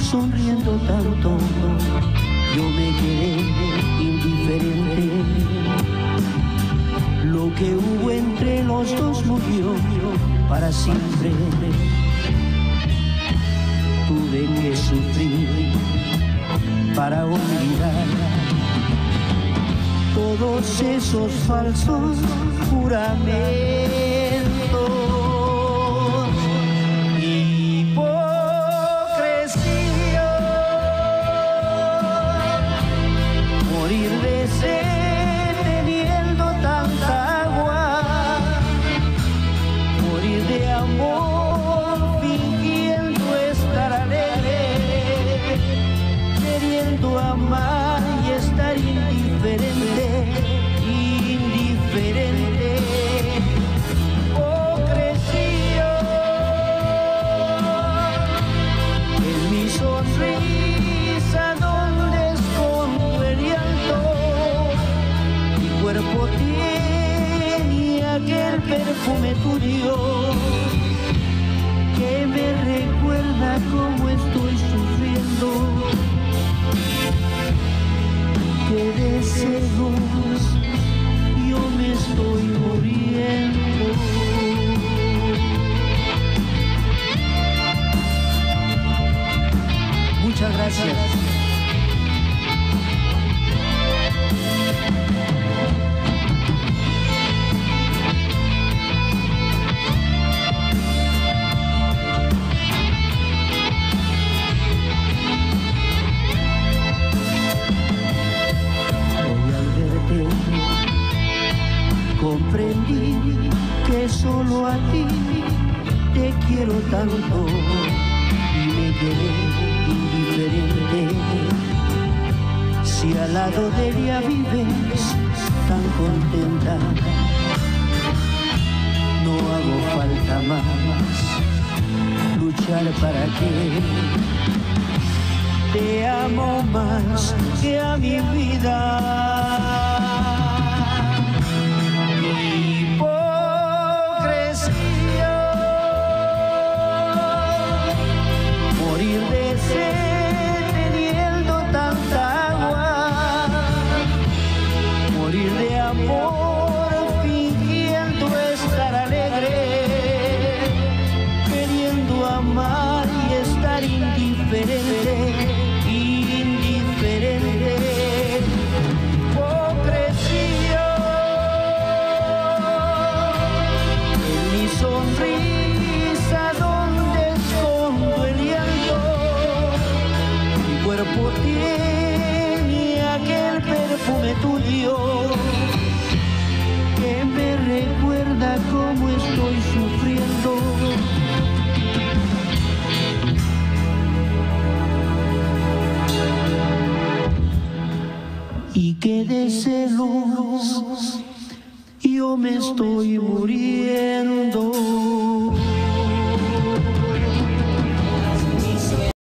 sonriendo tanto, yo me quedé indiferente. Lo que hubo entre los dos murió para siempre. Tuve que sufrir para olvidar todos esos falsos juramentos. Hipocresía, morir de sed teniendo tanta agua, morir de amor fingiendo estar alegre, queriendo amar y estar indiferente. Hipocresía, en mi sonrisa donde escondo el llanto, mi cuerpo tiene aquel perfume tuyo que me recuerda cómo estoy sufriendo. Que de celos yo me estoy muriendo. Muchas gracias. Comprendí que solo a ti te quiero tanto y me quedé indiferente. Si al lado de ella vives tan contenta, no hago falta más luchar para que te amo más que a mi vida. Morir de sed teniendo tanta agua, morir de amor fingiendo estar alegre, queriendo amar y estar indiferente. Hipocresía, en mi sonrisa donde escondo el llanto, mi cuerpo tiene aquel perfume tuyo que me recuerda cómo estoy sufriendo. Y que de celos yo me estoy muriendo.